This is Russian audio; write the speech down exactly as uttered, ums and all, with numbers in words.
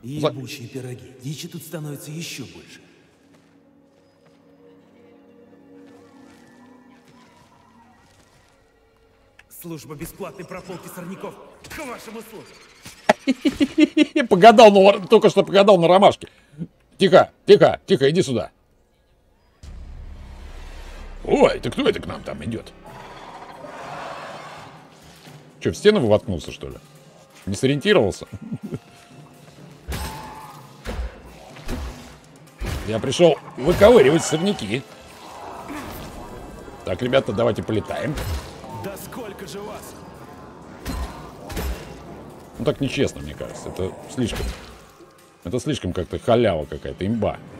Ебучие пироги. Дичи тут становится еще больше. Служба бесплатной прополки сорняков. К вашим услугам. Погадал, ну, только что погадал на ромашке. Тихо, тихо, тихо, иди сюда. Ой, ты кто это к нам там идет? Че, в стену воткнулся, что ли? Не сориентировался? Я пришел выковыривать сорняки. Так, ребята, давайте полетаем. Да сколько же вас? Ну так нечестно, мне кажется. Это слишком. Это слишком как-то халява какая-то, имба.